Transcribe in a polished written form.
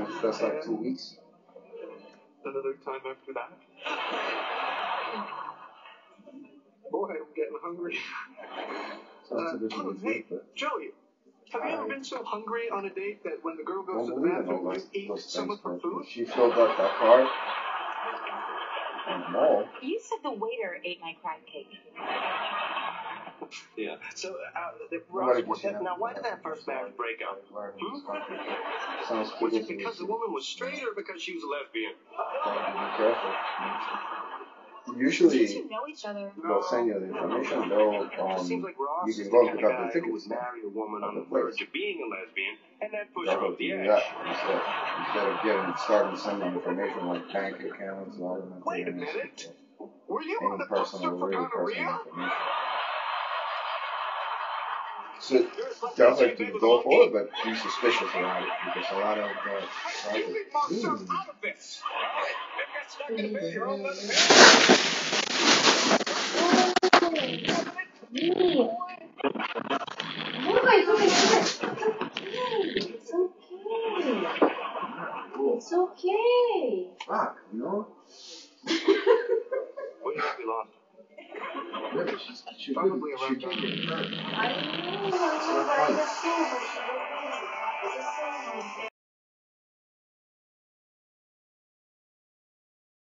That's like 2 weeks. Another time after that. Boy, I'm getting hungry. Hey, Joey, have you ever been so hungry on a date that when the girl goes to the bathroom, you eat some of her food? She filled up that card. No. You said the waiter ate my crab cake. Yeah. So, now why did that first marriage break up? Sounds Was it because the woman was straight or because she was a lesbian? Be careful. Usually, Did you know each other? they'll send you the information. They'll, Seems like Ross you is can the go kind pick of up guy the who tickets. would marry a woman on the verge of being a lesbian and then push her They'll off the do edge. that instead of starting sending information like bank accounts and all that. Wait a minute. Were you on Any the poster personal, for really gonorrhea? personal information. So definitely to go for it, but be suspicious around it because a lot of You leave monster out of this. Maybe that's not going to be your own lesbian. It's okay. Fuck, you know? What do you think we lost? She probably around.